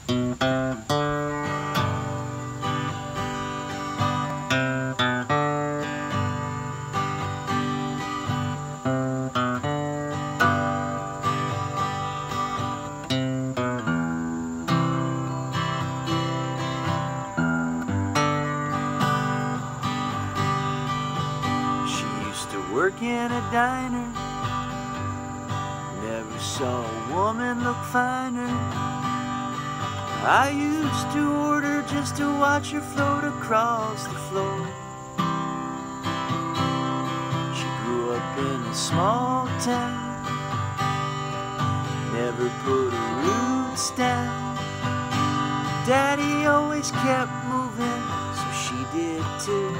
Work in a diner, never saw a woman look finer. I used to order just to watch her float across the floor. She grew up in a small town, never put her roots down. Daddy always kept moving, so she did too.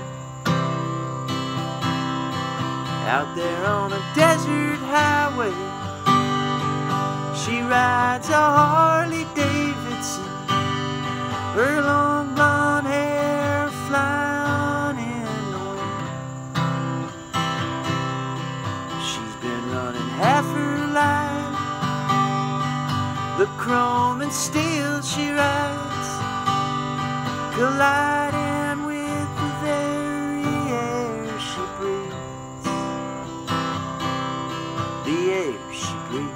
Out there on a desert highway, she rides a Harley Davidson, her long blonde hair flying in the wind. She's been running half her life, the chrome and steel she rides, colliding with the very air she breathes. The air she breathes.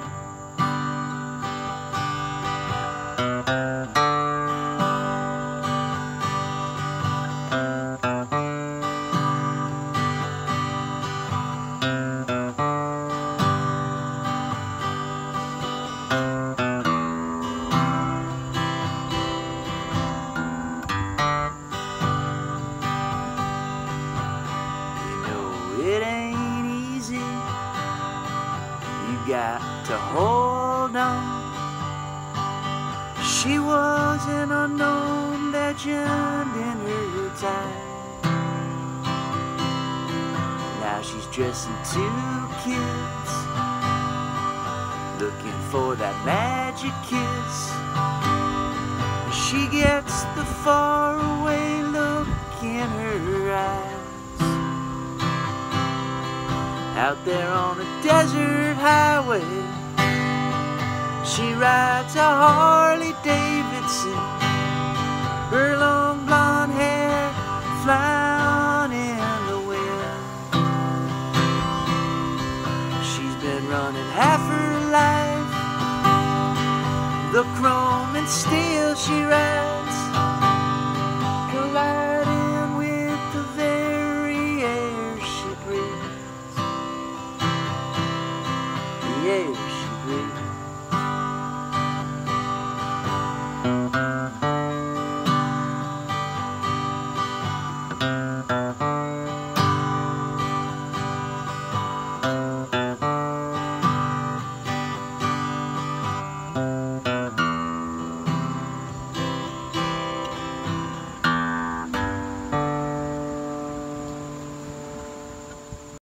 You know it ain't easy. You got to hold on. She was an unknown legend in her time. Now she's dressing two kids, looking for that magic kiss. She gets the faraway look in her eyes. Out there on a desert highway, she rides a Harley Davidson, her long blonde hair flying in the wind. She's been running half her life, the chrome and steel she rides,